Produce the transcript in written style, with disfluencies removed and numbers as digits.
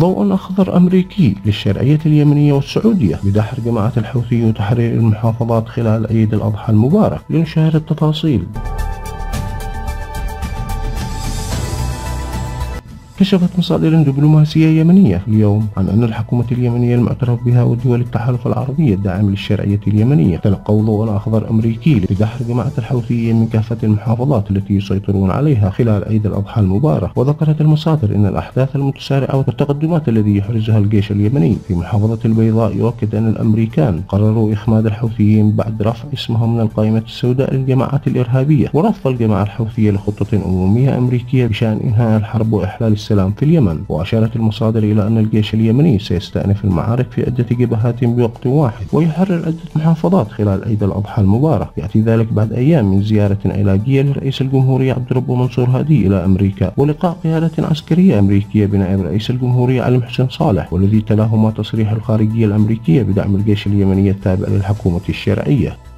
ضوء أخضر أمريكي للشرعية اليمنية والسعودية بدحر جماعة الحوثي وتحرير المحافظات خلال عيد الأضحى المبارك. لنشاهد التفاصيل. كشفت مصادر دبلوماسية يمنية اليوم عن أن الحكومة اليمنية المعترف بها ودول التحالف العربي الداعم للشرعية اليمنية تلقوا ضوء أخضر أمريكي لدحر جماعة الحوثيين من كافة المحافظات التي يسيطرون عليها خلال عيد الأضحى المبارك. وذكرت المصادر أن الأحداث المتسارعة والتقدمات التي يحرزها الجيش اليمني في محافظة البيضاء يؤكد أن الأمريكان قرروا إخماد الحوثيين بعد رفع اسمهم من القائمة السوداء للجماعات الإرهابية ورفض الجماعة الحوثية لخطة أممية أمريكية بشأن إنهاء الحرب وإحلال السلام في اليمن. وأشارت المصادر إلى أن الجيش اليمني سيستأنف المعارك في عدة جبهات بوقت واحد ويحرر عدة محافظات خلال عيد الأضحى المبارك. يأتي ذلك بعد أيام من زيارة علاجية لرئيس الجمهورية عبد الرب منصور هادي إلى أمريكا ولقاء قيادة عسكرية أمريكية بنائب رئيس الجمهورية علي محسن صالح، والذي تلاهما تصريح الخارجية الأمريكية بدعم الجيش اليمني التابع للحكومة الشرعية.